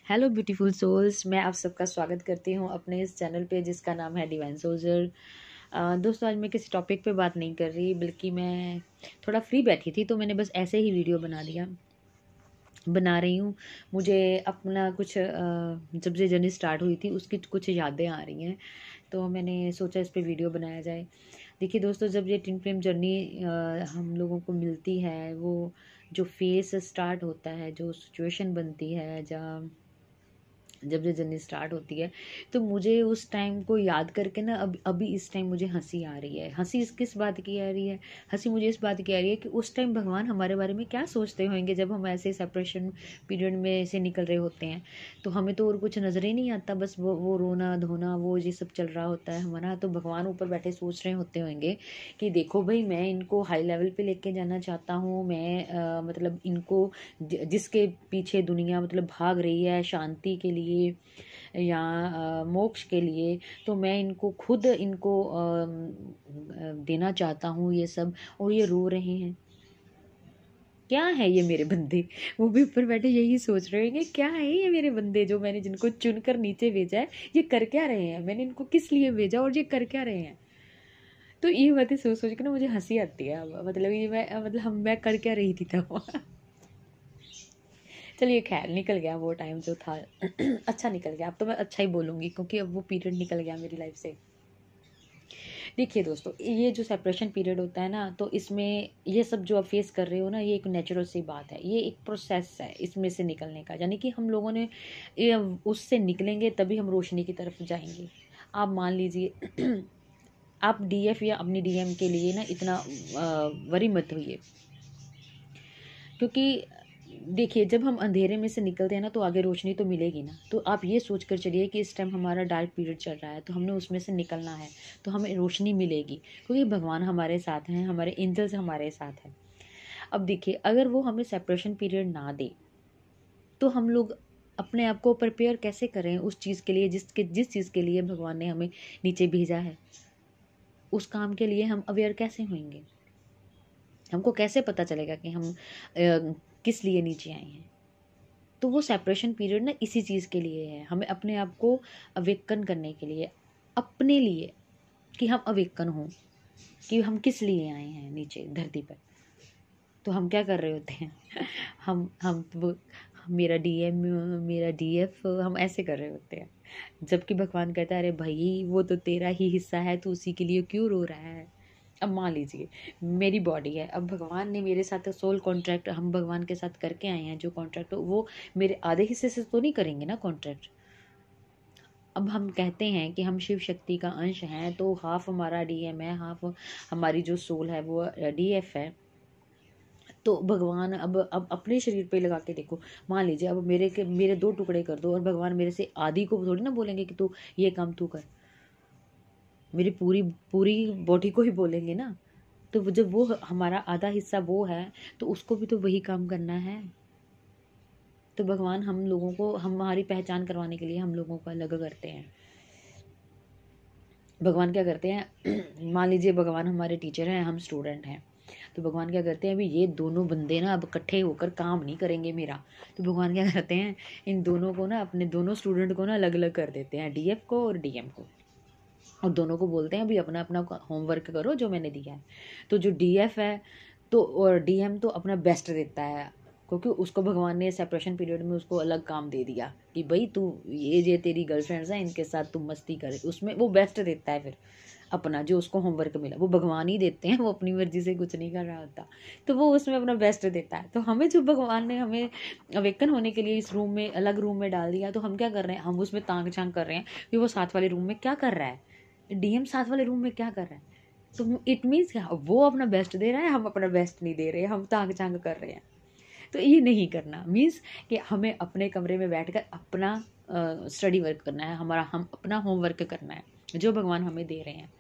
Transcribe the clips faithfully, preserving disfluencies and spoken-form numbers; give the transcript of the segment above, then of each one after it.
Hello beautiful souls, मैं आप सबका स्वागत करती हूँ अपने इस चैनल पे जिसका नाम है डिवाइन सोल्जर। दोस्तों, आज मैं किसी टॉपिक पे बात नहीं कर रही, बल्कि मैं थोड़ा फ्री बैठी थी तो मैंने बस ऐसे ही वीडियो बना दिया बना रही हूँ। मुझे अपना कुछ अ, जब से जर्नी स्टार्ट हुई थी उसकी कुछ यादें आ रही हैं, तो मैंने सोचा इस पे वीडियो बनाया जाए। देखिए दोस्तों, जब ये ट्विन फ्लेम जर्नी हम लोगों को मिलती है, वो जो फेस स्टार्ट होता है, जो सिचुएशन बनती है, जहाँ जब ये जर्नी स्टार्ट होती है, तो मुझे उस टाइम को याद करके ना अब अभी इस टाइम मुझे हंसी आ रही है। हंसी इस किस बात की आ रही है? हंसी मुझे इस बात की आ रही है कि उस टाइम भगवान हमारे बारे में क्या सोचते होंगे जब हम ऐसे सेपरेशन पीरियड में से निकल रहे होते हैं। तो हमें तो और कुछ नज़र ही नहीं आता, बस वो वो रोना धोना वो ये सब चल रहा होता है हमारा। तो भगवान ऊपर बैठे सोच रहे होते होंगे कि देखो भाई, मैं इनको हाई लेवल पे लेके जाना चाहता हूँ। मैं आ, मतलब इनको ज- जिसके पीछे दुनिया मतलब भाग रही है शांति के लिए या अ, मोक्ष के लिए, तो मैं इनको खुद इनको अ, देना चाहता हूँ ये सब। और ये रो रहे हैं, क्या है ये मेरे बंदे? वो भी ऊपर बैठे यही सोच रहे होंगे, क्या है ये मेरे बंदे जो मैंने जिनको चुनकर नीचे भेजा है, ये कर क्या रहे हैं? मैंने इनको किस लिए भेजा और ये कर क्या रहे हैं? तो ये बातें सोच सोच के ना मुझे हंसी आती है। अब मतलब ये मैं मतलब हम मैं कर क्या रही थी तब। चलिए खैर, निकल गया वो टाइम जो था। अच्छा निकल गया, अब तो मैं अच्छा ही बोलूँगी क्योंकि अब वो पीरियड निकल गया मेरी लाइफ से। देखिए दोस्तों, ये जो सेपरेशन पीरियड होता है ना, तो इसमें ये सब जो आप फेस कर रहे हो ना, ये एक नेचुरल सी बात है। ये एक प्रोसेस है इसमें से निकलने का, यानी कि हम लोगों ने ये उससे निकलेंगे तभी हम रोशनी की तरफ जाएंगे। आप मान लीजिए आप डीएफ या अपनी डीएम के लिए ना इतना वरी मत होइए, क्योंकि देखिए जब हम अंधेरे में से निकलते हैं ना, तो आगे रोशनी तो मिलेगी ना। तो आप ये सोच कर चलिए कि इस टाइम हमारा डार्क पीरियड चल रहा है, तो हमने उसमें से निकलना है, तो हमें रोशनी मिलेगी क्योंकि भगवान हमारे साथ हैं, हमारे एंजल्स हमारे साथ हैं। अब देखिए, अगर वो हमें सेपरेशन पीरियड ना दे तो हम लोग अपने आप को प्रिपेयर कैसे करें उस चीज़ के लिए जिसके जिस चीज़ के लिए भगवान ने हमें नीचे भेजा है। उस काम के लिए हम अवेयर कैसे होंगे? हमको कैसे पता चलेगा कि हम अ, किस लिए नीचे आए हैं? तो वो सेपरेशन पीरियड ना इसी चीज़ के लिए है, हमें अपने आप को अवेकन करने के लिए, अपने लिए, कि हम अवेकन हों कि हम किस लिए आए हैं नीचे धरती पर। तो हम क्या कर रहे होते हैं? हम हम वो मेरा डीएम मेरा डीएफ हम ऐसे कर रहे होते हैं, जबकि भगवान कहता है अरे भाई, वो तो तेरा ही हिस्सा है, तो उसी के लिए क्यों रो रहा है? अब मान लीजिए मेरी बॉडी है, अब भगवान ने मेरे साथ सोल कॉन्ट्रैक्ट हम भगवान के साथ करके आए हैं, जो कॉन्ट्रैक्ट वो मेरे आधे हिस्से से तो नहीं करेंगे ना कॉन्ट्रैक्ट। अब हम कहते हैं कि हम शिव शक्ति का अंश हैं, तो हाफ हमारा डीएम है, हाफ हमारी जो सोल है वो डीएफ है। तो भगवान अब अब अपने शरीर पे लगा के देखो, मान लीजिए अब मेरे के मेरे दो टुकड़े कर दो और भगवान मेरे से आदि को थोड़ी ना बोलेंगे कि तू ये काम तू कर, मेरी पूरी पूरी बॉडी को ही बोलेंगे ना। तो वो जब वो हमारा आधा हिस्सा वो है, तो उसको भी तो वही काम करना है। तो भगवान हम लोगों को हमारी पहचान करवाने के लिए हम लोगों को अलग करते हैं। भगवान क्या करते हैं? मान लीजिए भगवान हमारे टीचर हैं, हम स्टूडेंट हैं, तो भगवान क्या करते हैं, अभी ये दोनों बंदे ना अब इकट्ठे होकर काम नहीं करेंगे मेरा। तो भगवान क्या करते हैं, इन दोनों को ना, अपने दोनों स्टूडेंट को ना अलग अलग कर देते हैं, डीएफ को और डीएम को, और दोनों को बोलते हैं अभी अपना अपना होमवर्क करो जो मैंने दिया है। तो जो डीएफ है तो और डीएम तो अपना बेस्ट देता है, क्योंकि उसको भगवान ने सेपरेशन पीरियड में उसको अलग काम दे दिया कि भाई तू ये ये तेरी गर्लफ्रेंड्स हैं, इनके साथ तू मस्ती करे, उसमें वो बेस्ट देता है। फिर अपना जो उसको होमवर्क मिला वो भगवान ही देते हैं, वो अपनी मर्जी से कुछ नहीं कर रहा होता, तो वो उसमें अपना बेस्ट देता है। तो हमें जो भगवान ने हमें अवेकन होने के लिए इस रूम में अलग रूम में डाल दिया, तो हम क्या कर रहे हैं? हम उसमें तांग झांग कर रहे हैं कि वो साथ वाले रूम में क्या कर रहा है, डीएम साथ वाले रूम में क्या कर रहा है। तो इट मीन्स क्या, वो अपना बेस्ट दे रहा है, हम अपना बेस्ट नहीं दे रहे, हम तांग झांग कर रहे हैं। तो ये नहीं करना, मीन्स कि हमें अपने कमरे में बैठकर अपना स्टडी वर्क करना है, हमारा हम अपना होमवर्क करना है जो भगवान हमें दे रहे हैं।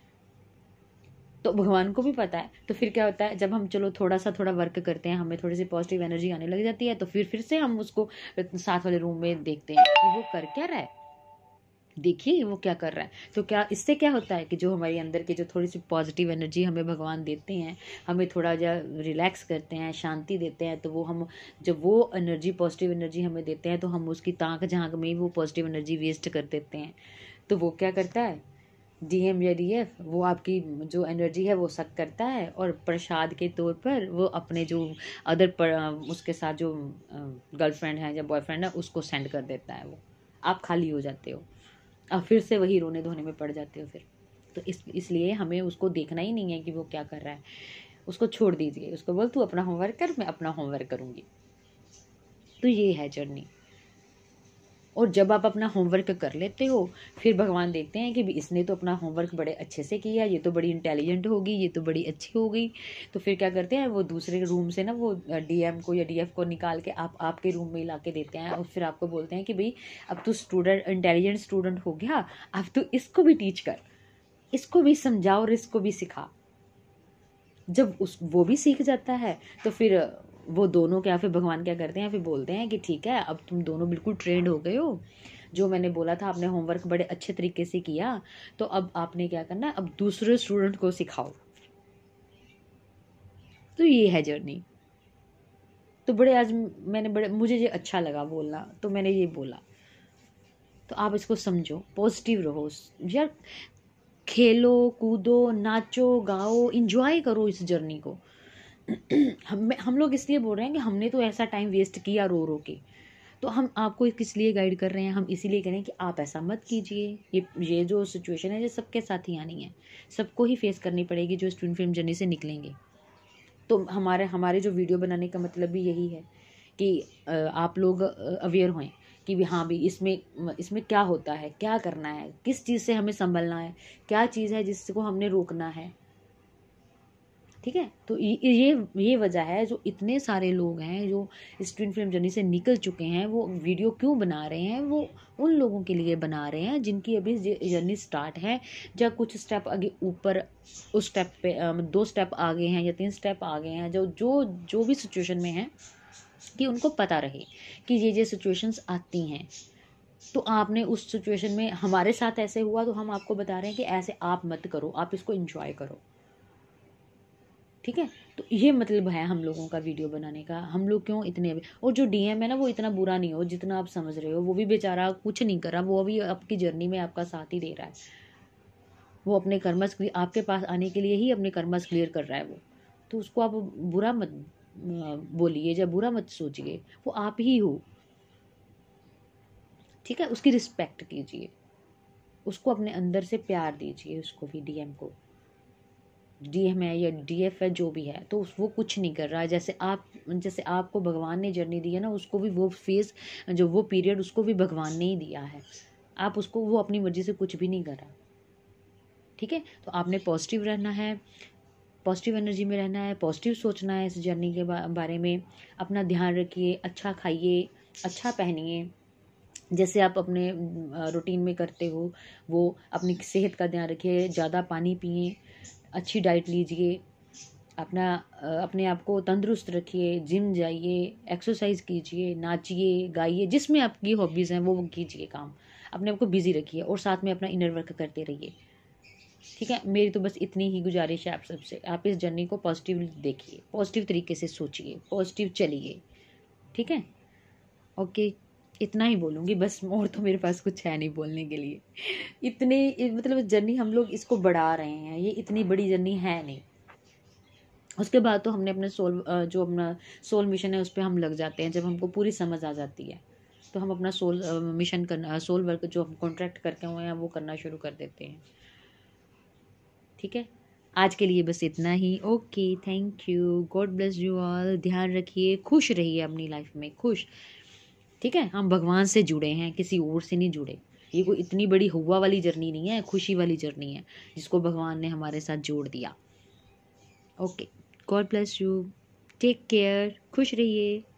तो भगवान को भी पता है। तो फिर क्या होता है, जब हम चलो थोड़ा सा थोड़ा वर्क करते हैं, हमें थोड़ी सी पॉजिटिव एनर्जी आने लग जाती है, तो फिर फिर से हम उसको साथ वाले रूम में देखते हैं कि वो कर क्या रहा है। देखिए वो क्या कर रहा है। तो क्या इससे क्या होता है कि जो हमारे अंदर की जो थोड़ी सी पॉजिटिव एनर्जी हमें भगवान देते हैं, हमें थोड़ा जा रिलैक्स करते हैं, शांति देते हैं, तो वो हम जब वो एनर्जी पॉजिटिव एनर्जी हमें देते हैं तो हम उसकी ताक झांक में ही वो पॉजिटिव एनर्जी वेस्ट कर देते हैं। तो वो क्या करता है, डीएम या डीएफ, वो आपकी जो एनर्जी है वो सक करता है और प्रसाद के तौर पर वो अपने जो अदर पर, उसके साथ जो गर्लफ्रेंड है या बॉयफ्रेंड है उसको सेंड कर देता है। वो आप खाली हो जाते हो, अब फिर से वही रोने धोने में पड़ जाते हो फिर। तो इस इसलिए हमें उसको देखना ही नहीं है कि वो क्या कर रहा है, उसको छोड़ दीजिए, उसको बोल तू अपना होमवर्क कर, मैं अपना होमवर्क करूँगी। तो ये है जर्नी। और जब आप अपना होमवर्क कर लेते हो फिर भगवान देखते हैं कि भी इसने तो अपना होमवर्क बड़े अच्छे से किया, ये तो बड़ी इंटेलिजेंट होगी, ये तो बड़ी अच्छी हो गई। तो फिर क्या करते हैं, वो दूसरे रूम से ना वो डीएम को या डीएफ को निकाल के आप आपके रूम में ला के देते हैं और फिर आपको बोलते हैं कि भाई अब तू स्टूडेंट इंटेलिजेंट स्टूडेंट हो गया, अब तू इसको भी टीच कर, इसको भी समझा और इसको भी सिखा। जब उस वो भी सीख जाता है तो फिर वो दोनों क्या, फिर भगवान क्या करते हैं, फिर बोलते हैं कि ठीक है अब तुम दोनों बिल्कुल ट्रेंड हो गए हो, जो मैंने बोला था आपने होमवर्क बड़े अच्छे तरीके से किया, तो अब आपने क्या करना है, अब दूसरे स्टूडेंट को सिखाओ। तो ये है जर्नी। तो बड़े आज मैंने बड़े मुझे ये अच्छा लगा बोलना, तो मैंने ये बोला। तो आप इसको समझो, पॉजिटिव रहो यार, खेलो कूदो नाचो गाओ, इंजॉय करो इस जर्नी को। हम हम लोग इसलिए बोल रहे हैं कि हमने तो ऐसा टाइम वेस्ट किया रो रो के, तो हम आपको किस लिए गाइड कर रहे हैं, हम इसीलिए कह रहे हैं कि आप ऐसा मत कीजिए। ये ये जो सिचुएशन है ये सबके साथ ही आनी है, सबको ही फेस करनी पड़ेगी जो स्टूडेंट फिल्म जर्नी से निकलेंगे। तो हमारे हमारे जो वीडियो बनाने का मतलब भी यही है कि आप लोग अवेयर हों कि भी हाँ भी इसमें इसमें क्या होता है, क्या करना है, किस चीज़ से हमें संभलना है, क्या चीज़ है जिसको हमने रोकना है। ठीक है, तो ये ये वजह है जो इतने सारे लोग हैं जो इस ट्विन फिल्म जर्नी से निकल चुके हैं, वो वीडियो क्यों बना रहे हैं, वो उन लोगों के लिए बना रहे हैं जिनकी अभी जर्नी स्टार्ट है, या कुछ स्टेप आगे ऊपर उस स्टेप पे दो स्टेप आगे हैं या तीन स्टेप आगे हैं, जो जो जो भी सिचुएशन में हैं, कि उनको पता रहे कि ये ये सिचुएशंस आती हैं। तो आपने उस सिचुएशन में, हमारे साथ ऐसे हुआ तो हम आपको बता रहे हैं कि ऐसे आप मत करो, आप इसको एंजॉय करो। ठीक है, तो ये मतलब है हम लोगों का वीडियो बनाने का। हम लोग क्यों इतने, और जो डीएम है ना वो इतना बुरा नहीं हो जितना आप समझ रहे हो, वो भी बेचारा कुछ नहीं कर रहा, वो अभी आपकी जर्नी में आपका साथ ही दे रहा है। वो अपने कर्मस आपके पास आने के लिए ही अपने कर्मस क्लियर कर रहा है वो, तो उसको आप बुरा मत बोलिए या बुरा मत सोचिए, वो आप ही हो। ठीक है, उसकी रिस्पेक्ट कीजिए, उसको अपने अंदर से प्यार दीजिए, उसको भी डीएम को, डीएम है या डीएफ है जो भी है, तो वो कुछ नहीं कर रहा है। जैसे आप जैसे आपको भगवान ने जर्नी दी है ना, उसको भी वो फेस जो वो पीरियड उसको भी भगवान ने ही दिया है। आप उसको, वो अपनी मर्जी से कुछ भी नहीं कर रहा। ठीक है, तो आपने पॉजिटिव रहना है, पॉजिटिव एनर्जी में रहना है, पॉजिटिव सोचना है इस जर्नी के बारे में। अपना ध्यान रखिए, अच्छा खाइए, अच्छा पहनिए, जैसे आप अपने रूटीन में करते हो वो अपनी सेहत का ध्यान रखिए, ज़्यादा पानी पिए, अच्छी डाइट लीजिए, अपना अपने आप को तंदुरुस्त रखिए, जिम जाइए, एक्सरसाइज कीजिए, नाचिए गाइए, जिसमें आपकी हॉबीज़ हैं वो कीजिए, काम अपने आप को बिजी रखिए और साथ में अपना इनर वर्क करते रहिए। ठीक है, मेरी तो बस इतनी ही गुजारिश है आप सबसे, आप इस जर्नी को पॉजिटिव देखिए, पॉजिटिव तरीके से सोचिए, पॉजिटिव चलिए। ठीक है, ओके, इतना ही बोलूँगी बस, और तो मेरे पास कुछ है नहीं बोलने के लिए। इतने मतलब जर्नी हम लोग इसको बढ़ा रहे हैं, ये इतनी बड़ी जर्नी है नहीं। उसके बाद तो हमने अपने सोल जो अपना सोल मिशन है उस पर हम लग जाते हैं, जब हमको पूरी समझ आ जाती है तो हम अपना सोल मिशन करना, सोल वर्क जो हम कॉन्ट्रैक्ट करके हुए हैं वो करना शुरू कर देते हैं। ठीक है, आज के लिए बस इतना ही। Okay, thank you, God bless you all, ध्यान रखिए, खुश रहिए अपनी लाइफ में, खुश। ठीक है, हम भगवान से जुड़े हैं, किसी और से नहीं जुड़े। ये कोई इतनी बड़ी हुआ वाली जर्नी नहीं है, खुशी वाली जर्नी है जिसको भगवान ने हमारे साथ जोड़ दिया। Okay, God bless you, take care, खुश रहिए।